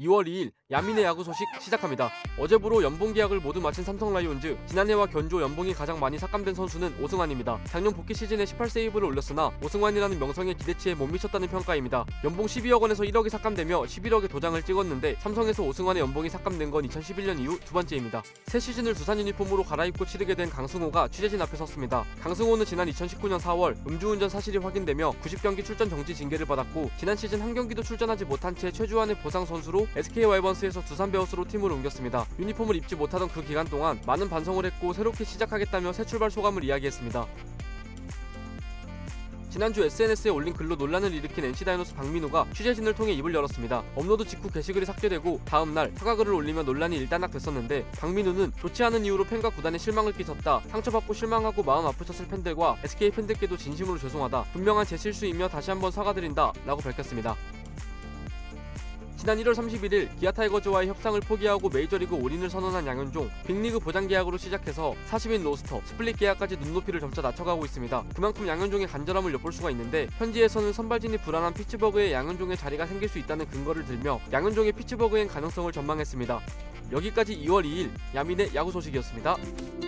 2월 2일 야민의 야구 소식 시작합니다. 어제부로 연봉 계약을 모두 마친 삼성 라이온즈. 지난해와 견조 연봉이 가장 많이 삭감된 선수는 오승환입니다. 작년 복귀 시즌에 18세이브를 올렸으나 오승환이라는 명성에 기대치에 못 미쳤다는 평가입니다. 연봉 12억 원에서 1억이 삭감되며 11억의 도장을 찍었는데 삼성에서 오승환의 연봉이 삭감된 건 2011년 이후 두 번째입니다. 새 시즌을 두산 유니폼으로 갈아입고 치르게 된 강승호가 취재진 앞에 섰습니다. 강승호는 지난 2019년 4월 음주운전 사실이 확인되며 90경기 출전 정지 징계를 받았고 지난 시즌 한 경기도 출전하지 못한 채 최주환의 보상 선수로 SK 와이번스에서 두산 베어스로 팀을 옮겼습니다. 유니폼을 입지 못하던 그 기간 동안 많은 반성을 했고 새롭게 시작하겠다며 새 출발 소감을 이야기했습니다. 지난주 SNS에 올린 글로 논란을 일으킨 NC 다이노스 박민우가 취재진을 통해 입을 열었습니다. 업로드 직후 게시글이 삭제되고 다음날 사과글을 올리며 논란이 일단락됐었는데 박민우는 좋지 않은 이유로 팬과 구단에 실망을 끼쳤다. 상처받고 실망하고 마음 아프셨을 팬들과 SK 팬들께도 진심으로 죄송하다. 분명한 제 실수이며 다시 한번 사과드린다 라고 밝혔습니다. 지난 1월 31일 기아 타이거즈와의 협상을 포기하고 메이저리그 올인을 선언한 양현종. 빅리그 보장 계약으로 시작해서 40인 로스터, 스플릿 계약까지 눈높이를 점차 낮춰가고 있습니다. 그만큼 양현종의 간절함을 엿볼 수가 있는데 현지에서는 선발진이 불안한 피츠버그에 양현종의 자리가 생길 수 있다는 근거를 들며 양현종의 피츠버그행 가능성을 전망했습니다. 여기까지 2월 2일 야민의 야구 소식이었습니다.